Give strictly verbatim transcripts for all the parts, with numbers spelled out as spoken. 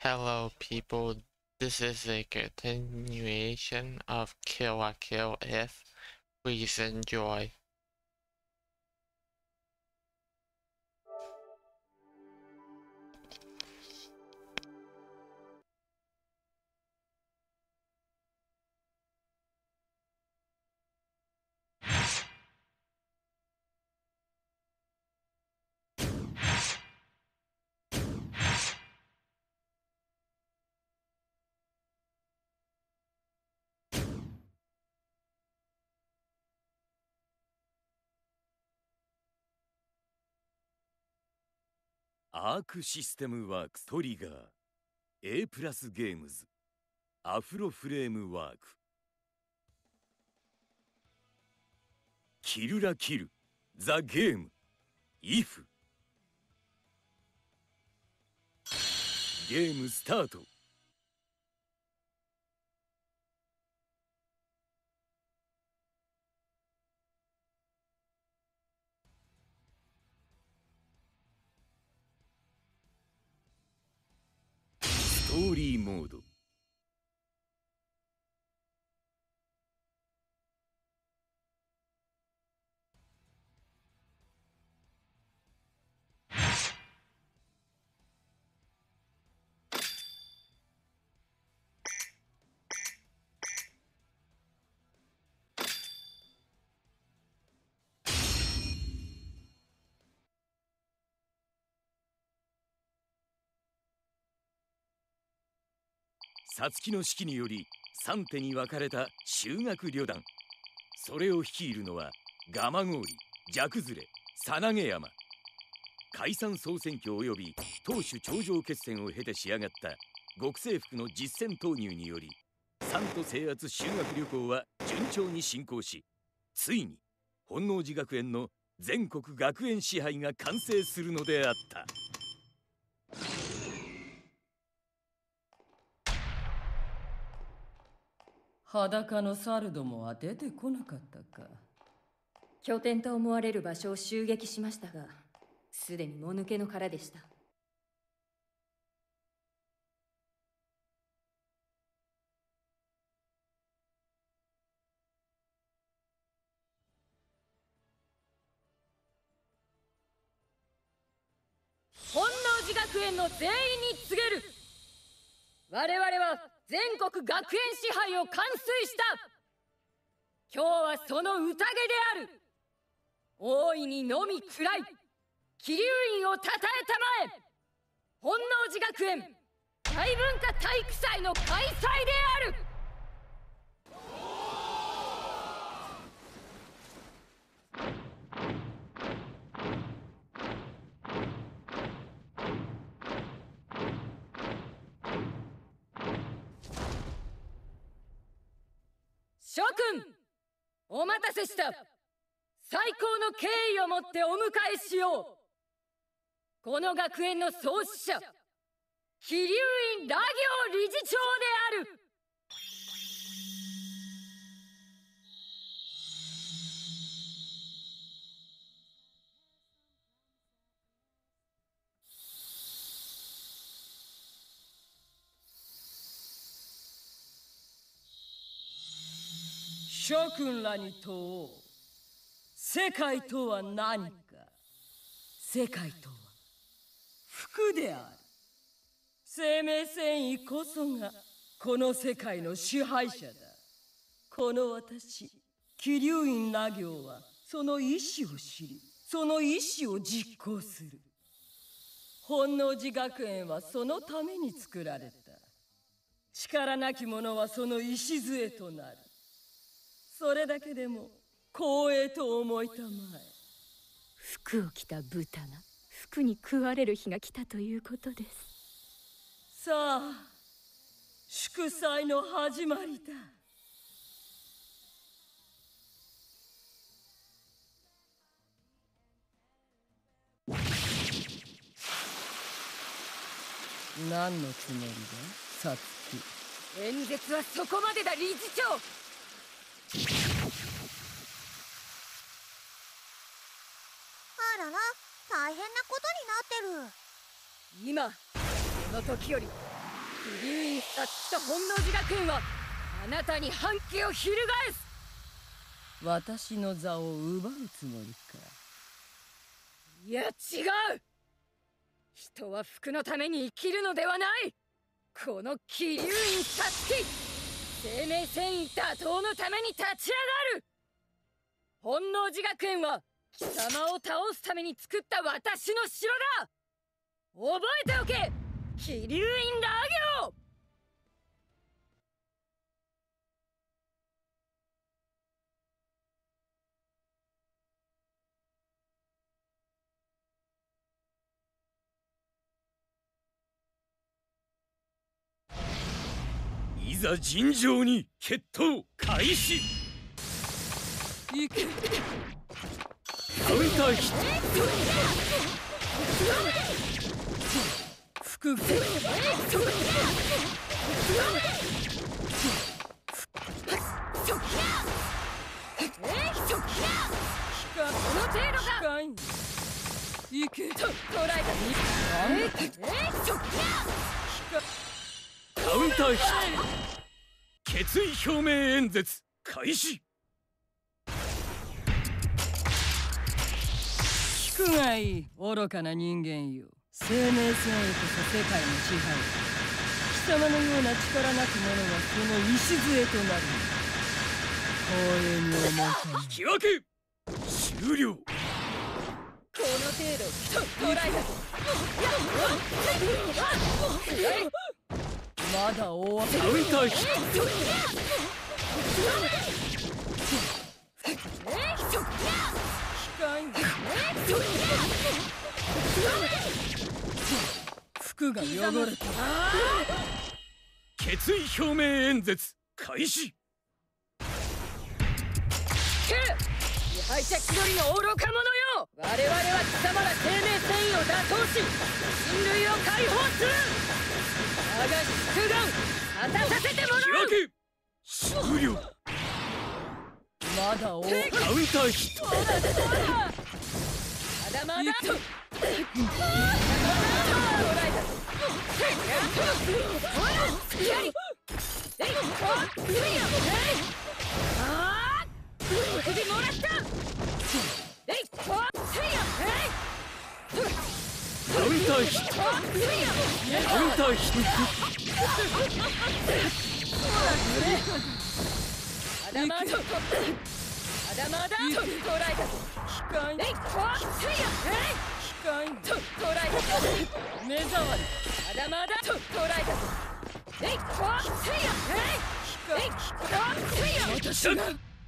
Hello, people. This is a continuation of Kill la Kill If. Please enjoy. アークシステムワークストリガー A プラスゲームズアフロフレームワークキルラキルザゲームイフゲームスタート。ストーリーモード。皐月の指揮により三手に分かれた修学旅団。それを率いるのはガマゴーリ、ジャクズレ、サナゲ山。解散総選挙及び党首頂上決戦を経て仕上がった極征服の実戦投入により三都制圧修学旅行は順調に進行し、ついに本能寺学園の全国学園支配が完成するのであった。 裸の猿どもは出てこなかったか。 拠点と思われる場所を襲撃しましたが、すでにもぬけの殻でした。本能寺学園の全員に告げる。我々は全国学園支配を完遂した。今日はその宴である。大いにのみ喰らい、桐生院をたたえたまえ。本能寺学園大文化体育祭の開催である。諸君、お待たせした。最高の敬意をもってお迎えしよう。この学園の創始者、桐生院ラ行理事長である。 諸君らに問おう。世界とは何か。世界とは服である。生命繊維こそがこの世界の支配者だ。この私桐生院ラ行はその意志を知り、その意志を実行する。本能寺学園はそのために作られた。力なき者はその礎となる。それだけでも光栄と思いたまえ。 服を着た豚が服に食われる日が来たということです。 さあ、祝祭の始まりだ。何のつもりだ、皐月。 演説はそこまでだ、理事長。 あらら、大変なことになってる。 今この時より飛龍院皐月と本能寺学園はあなたに反旗を翻す。 私の座を奪うつもりか。 いや違う。人は服のために生きるのではない。この桐生院皐月、生命繊維打倒のために立ち上がる。本能寺学園は貴様を倒すために作った私の城だ。覚えておけ、桐生院ラ行。 いざ尋常に決闘開始。 行け。 カウンターヒッ服部。 この程度か。 行け。 と捉えた。ええカウンターヒッ決意表明演説開始。 聞くがいい、愚かな人間よ。生命線へこそ世界の支配。貴様のような力なき者はその礎となる。光栄に思うか引き分け終了。 この程度と捉えた。 まだ終わカウンターヒッ服が汚れた。 決意表明演説開始。 支配者気取りの愚か者よ。我々は貴様ら生命繊維を打倒し人類を解放する。我が宿願果たさせてもらう。 引き分け終了。 まだ終わカウンターヒット。 まだまだと首もらった。えいこカウンターヒット。カウンターヒッまだまだとまだまだと捉えたぞ。 控ええいこ控えと捉えたぞ。 目障り。 まだまだと捉えたぞ。えいこえいこ私が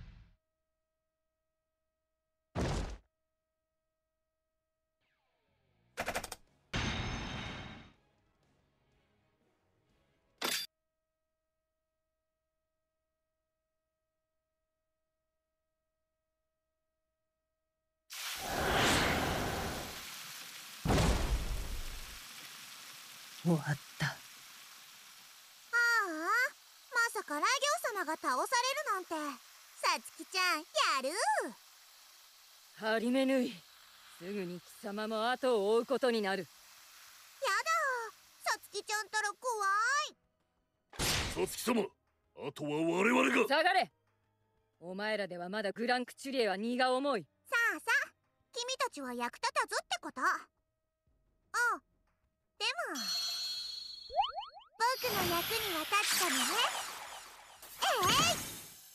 終わった。 ああ、まさかラ行様が倒されるなんて。さつきちゃんやる。 ハリメヌイ、すぐに貴様も後を追うことになる。 やだ、さつきちゃんったら怖い。 さつき様、あとは我々が。 下がれ。お前らではまだグランクチュリエは荷が重い。 さあさあ、君たちは役立たずってこと。ああ、でも僕の役には立つかもね。えい、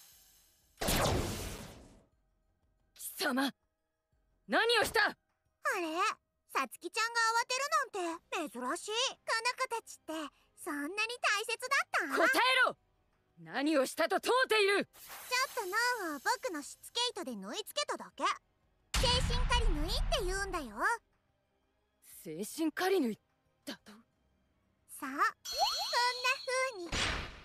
貴様、何をした。 あれ、さつきちゃんが慌てるなんて珍しい。この子たちってそんなに大切だった。 答えろ。何をしたと問うている。 ちょっと脳を僕のしつけ糸で縫い付けただけ。精神狩り縫いって言うんだよ。 精神狩り縫いだと。 さあ、こんな風に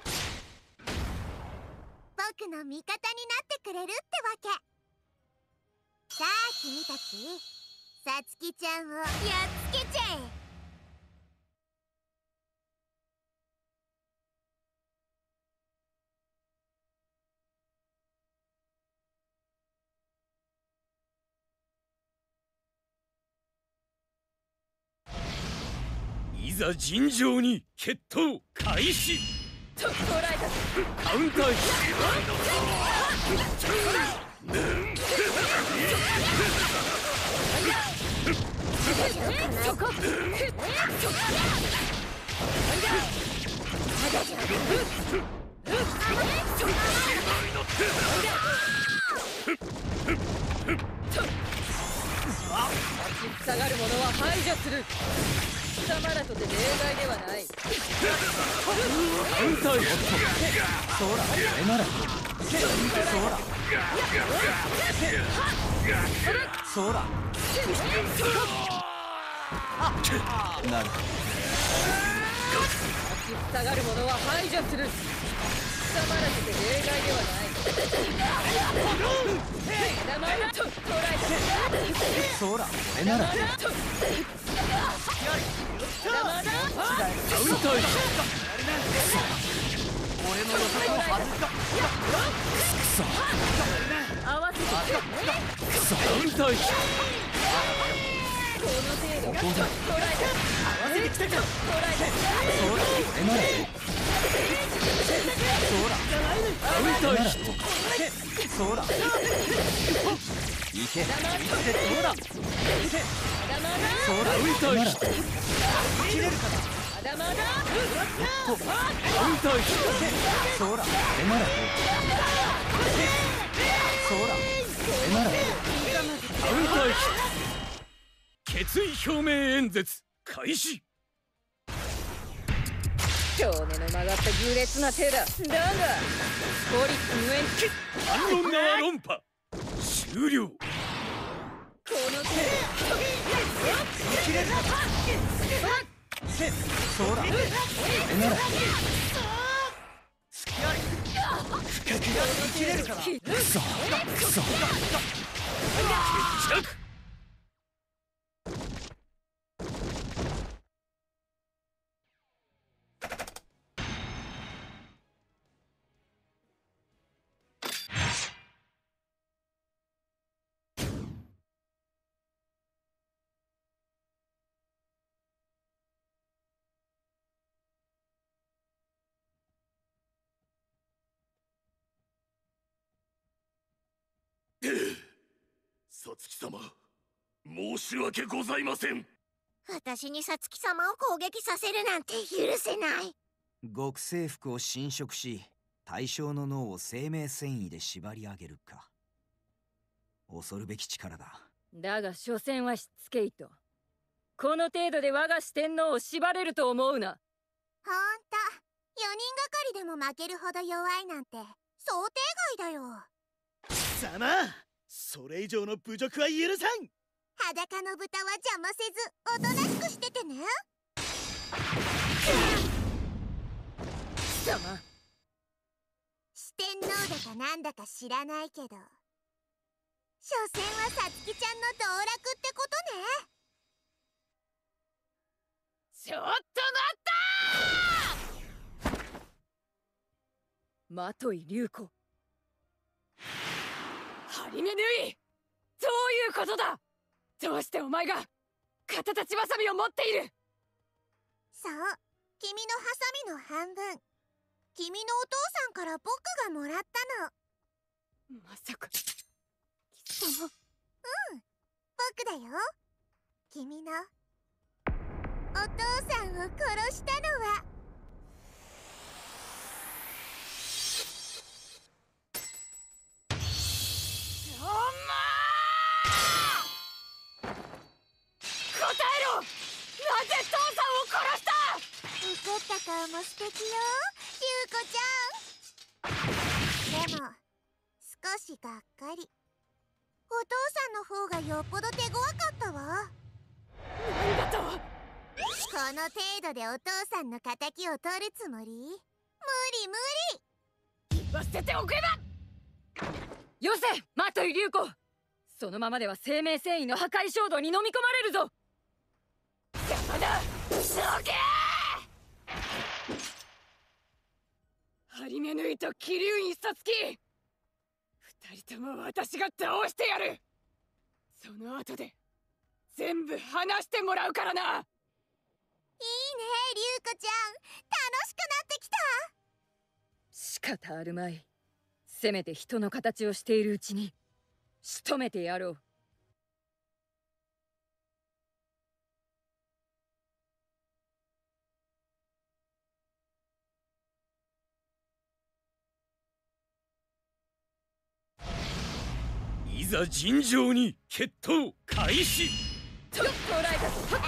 僕の味方になってくれるってわけ。さあ君たち、さつきちゃんをやっつけちゃえ。 いざ尋常に決闘開始。 と捉えた。 カウンターヒそこ。下がる者は排除する。貴様らとて例外ではない。 カウンターヒそうだ、これならそうだそうだなる下がる者は排除する。貴様らとて例外ではない。名前だと捉えた。 そうだ、これならカウンターヒ俺の予測を外した合わせてカウンターヒこの程度が捉えた。合わせてきたか。捉えた。 そうだ、これならそうだカウンターヒそうだいけいけそうだそうだカウンターヒ切れるかなまだまだカウンターヒそうだこれならそうだこれならカウンターヒ決意表明演説開始。 少年の曲がった愚劣な手だ。だが法律無縁。 反論側論破終了。 この手で切れるかなそうだこれなら切れるかなくそくそ決着。さつき様、申し訳ございません。 私にさつき様を攻撃させるなんて許せない。 極征服を侵食し対象の脳を生命繊維で縛り上げるか。恐るべき力だ。 だが所詮はしつけいと。この程度で我が四天王を縛れると思うな。 ほんとよにんがかりでも負けるほど弱いなんて想定外だよ。 貴様、それ以上の侮辱は許さん。 裸の豚は邪魔せずおとなしくしててね。 貴様、 四天王だかなんだか知らないけど、所詮はさつきちゃんの道楽ってことね。 ちょっと待ったー。マトイ龍子、ハリメヌイ、どういうことだ。どうしてお前が片立ちばさみを持っている。 そう、君のハサミの半分、君のお父さんから僕がもらったの。 まさか貴様。 うん、僕だよ。君のお父さんを殺したのは。 答えろ。なぜ父さんを殺した。 怒った顔も素敵よ、優子ちゃん。でも少しがっかり。お父さんの方がよっぽど手強かったわ。 なんだと。 この程度でお父さんの仇を取るつもり？無理無理。 言わせておけば。よせ、マトイ龍子。そのままでは生命繊維の破壊衝動に飲み込まれるぞ。邪魔だ、どけー。ハリメヌイと桐生院さつき、二人とも私が倒してやる。その後で全部話してもらうからな。 龍子ちゃん、楽しくなってきた。 仕方あるまい。せめて人の形をしているうちに仕留めてやろう。 いざ尋常に決闘開始。 ちょっと捉えたぞ。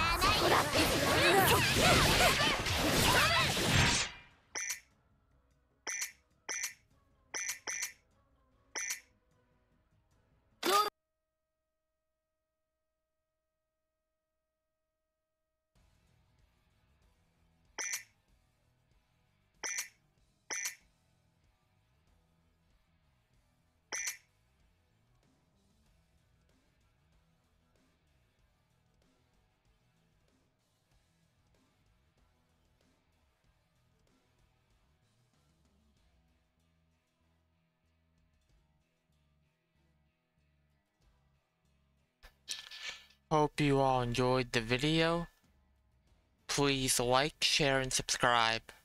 Hope you all enjoyed the video. Please like, share, and subscribe.